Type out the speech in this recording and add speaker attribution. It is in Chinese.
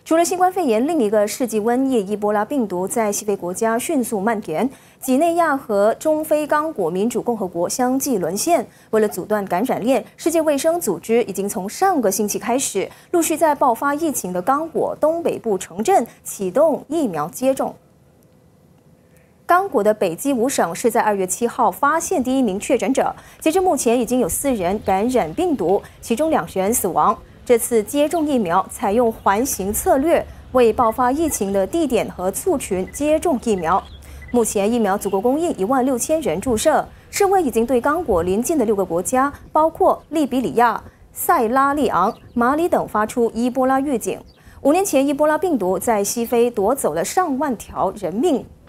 Speaker 1: 除了新冠肺炎，另一个世纪瘟疫——伊波拉病毒在西非国家迅速蔓延，几内亚和中非刚果民主共和国相继沦陷。为了阻断感染链，世界卫生组织已经从上个星期开始，陆续在爆发疫情的刚果东北部城镇启动疫苗接种。刚果的北基伍省是在2月7号发现第一名确诊者，截至目前已经有4人感染病毒，其中2人死亡。这次接种疫苗采用环形策略，为爆发疫情的地点和族群接种疫苗。目前疫苗足够供应16000人注射。世卫已经对刚果邻近的6个国家，包括利比里亚、塞拉利昂、马里等发出伊波拉预警。5年前，伊波拉病毒在西非夺走了上万条人命。